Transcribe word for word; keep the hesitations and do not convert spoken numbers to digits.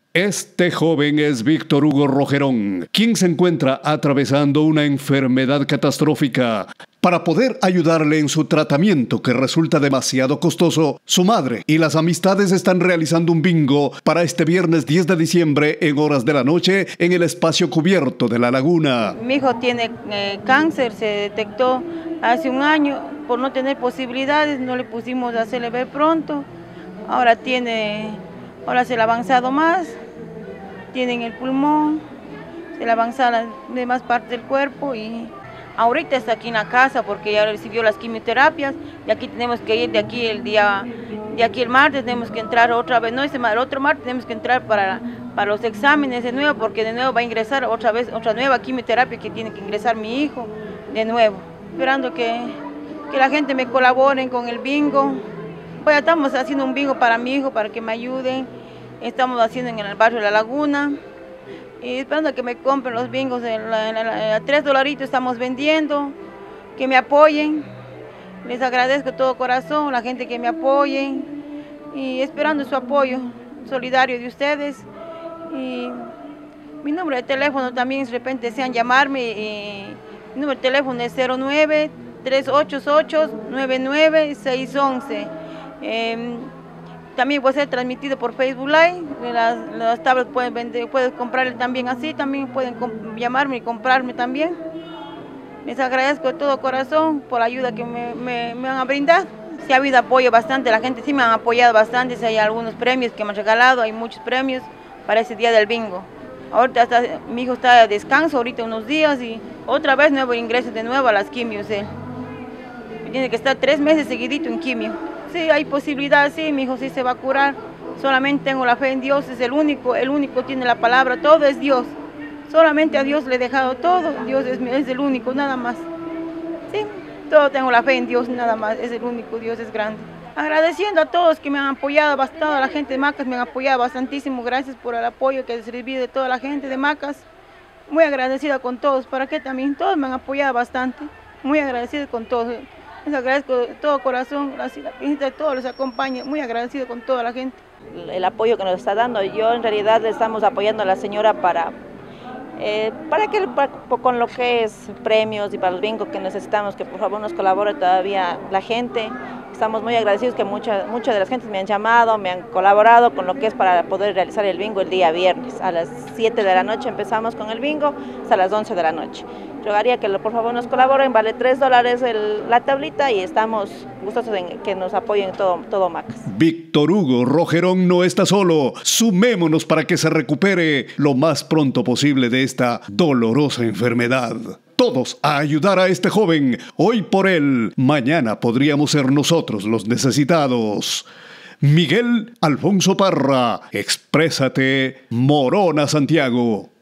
Este joven es Víctor Hugo Rojerón, quien se encuentra atravesando una enfermedad catastrófica. Para poder ayudarle en su tratamiento, que resulta demasiado costoso, su madre y las amistades están realizando un bingo para este viernes diez de diciembre en horas de la noche en el espacio cubierto de La Laguna. Mi hijo tiene eh, cáncer, se detectó hace un año. Por no tener posibilidades, no le pusimos a hacerle ver pronto. Ahora tiene, ahora se le ha avanzado más, tiene en el pulmón, se le ha avanzado las demás partes del cuerpo y ahorita está aquí en la casa porque ya recibió las quimioterapias. Y aquí tenemos que ir de aquí el día, de aquí el martes tenemos que entrar otra vez, no, ese, el otro martes tenemos que entrar para, para los exámenes de nuevo, porque de nuevo va a ingresar otra vez, otra nueva quimioterapia que tiene que ingresar mi hijo de nuevo. Esperando que, que la gente me colabore con el bingo. Pues estamos haciendo un bingo para mi hijo, para que me ayuden. Estamos haciendo en el barrio de La Laguna. Y esperando que me compren los bingos a tres dolaritos estamos vendiendo. Que me apoyen. Les agradezco de todo corazón a la gente que me apoye. Y esperando su apoyo solidario de ustedes. Y mi número de teléfono también, de repente desean llamarme. Y mi número de teléfono es cero nueve, tres ocho ocho, nueve nueve seis once. Eh, también puede ser transmitido por Facebook Live, las, las tablets pueden vender, pueden comprarle también así, también pueden llamarme y comprarme también. Les agradezco de todo corazón por la ayuda que me, me, me han brindado. Sí ha habido apoyo bastante, la gente sí me han apoyado bastante, sí hay algunos premios que me han regalado, hay muchos premios para ese día del bingo. Ahorita está, mi hijo está de descanso ahorita unos días y otra vez nuevo ingreso de nuevo a las quimios. Él tiene que estar tres meses seguidito en quimio. Sí, hay posibilidad, sí, mi hijo sí se va a curar. Solamente tengo la fe en Dios, es el único, el único tiene la palabra, todo es Dios. Solamente a Dios le he dejado todo, Dios es, es el único, nada más. Sí, todo tengo la fe en Dios, nada más, es el único, Dios es grande. Agradeciendo a todos que me han apoyado bastante, a la gente de Macas me han apoyado bastantísimo, gracias por el apoyo que he recibido de toda la gente de Macas. Muy agradecida con todos, para que también todos me han apoyado bastante, muy agradecida con todos. Les agradezco de todo corazón, la Virgen de todos les acompaña, muy agradecido con toda la gente. El apoyo que nos está dando, yo en realidad le estamos apoyando a la señora para, eh, para que para, con lo que es premios y para los bingos que necesitamos, que por favor nos colabore todavía la gente. Estamos muy agradecidos que muchas muchas de las gentes me han llamado, me han colaborado con lo que es para poder realizar el bingo el día viernes. A las siete de la noche empezamos con el bingo hasta las once de la noche. Rogaría que por favor nos colaboren, vale tres dólares el, la tablita y estamos gustosos en que nos apoyen todo, todo Macas. Víctor Hugo Rojerón no está solo. Sumémonos para que se recupere lo más pronto posible de esta dolorosa enfermedad. Todos a ayudar a este joven. Hoy por él, mañana podríamos ser nosotros los necesitados. Miguel Alfonso Parra, Exprésate, Morona, Santiago.